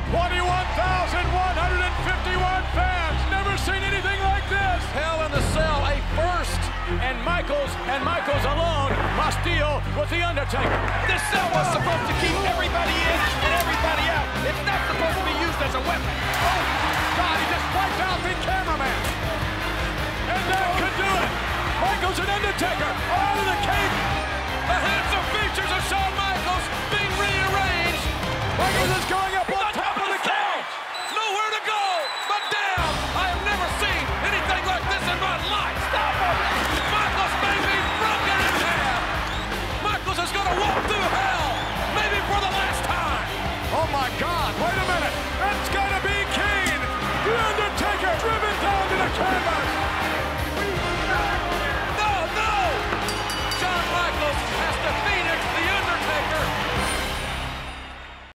21,151 fans. Never seen anything like this. Hell in the Cell, a first. And Michaels alone. Castillo with The Undertaker. This cell was supposed to keep everybody in and everybody out. It's not supposed to be used as a weapon. Oh, God, he just wiped out the cameraman. And that could do it. Michaels and Undertaker are out of the cage. The handsome features of Shawn Michaels being rearranged. Michaels is going up on top of the cage. Nowhere to go but down. I have never seen anything like this in my life. Stop him! Michaels may be broken in half. Michaels is going to walk through hell, maybe for the last time. Oh, my God. Wait a minute. That's got to be